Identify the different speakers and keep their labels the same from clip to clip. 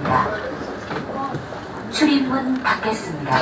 Speaker 1: 닫겠습니다. 출입문 닫겠습니다.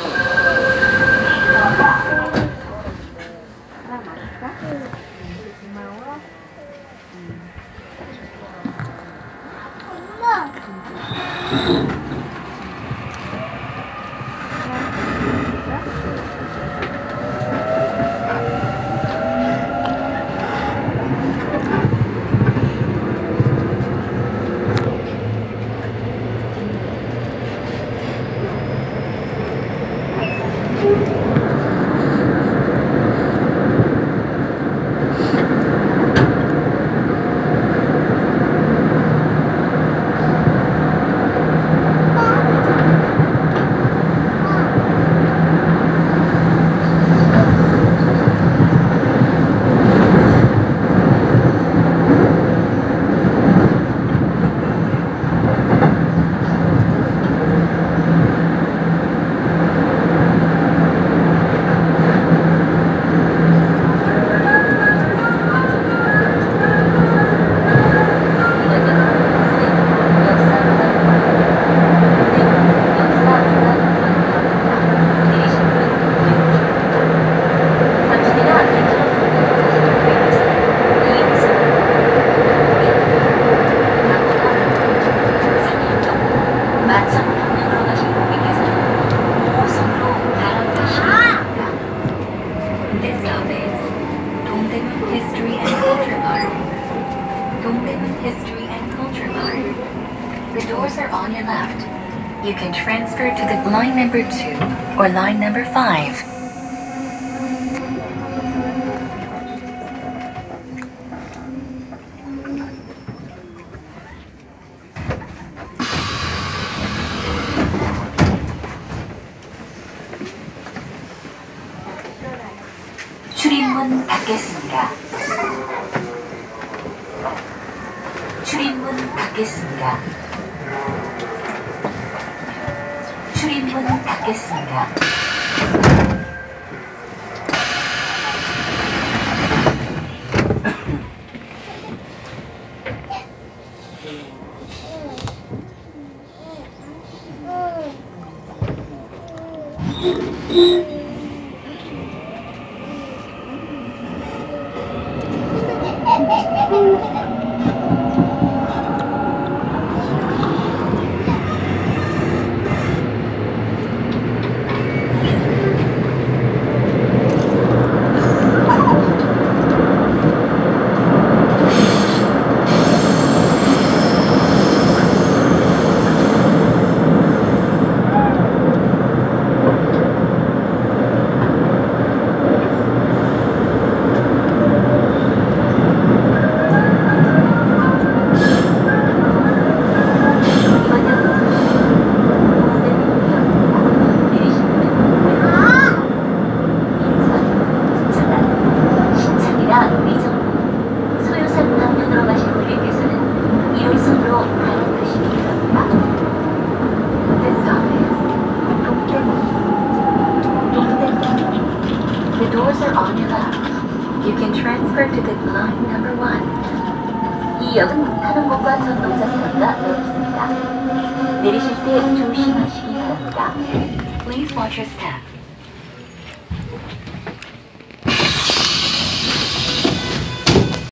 Speaker 2: The doors are on your left. You can transfer to the line number 2 or line number 5.
Speaker 1: 출입문 닫겠습니다. 출입문 닫겠습니다. 출입문 닫겠습니다.
Speaker 2: The doors are on your left. You can transfer to the line number 1.
Speaker 1: 이 역은 타는 곳과 전동사 사이가 넓습니다. 내리실 때 조심하시기 바랍니다.
Speaker 2: Please watch your step.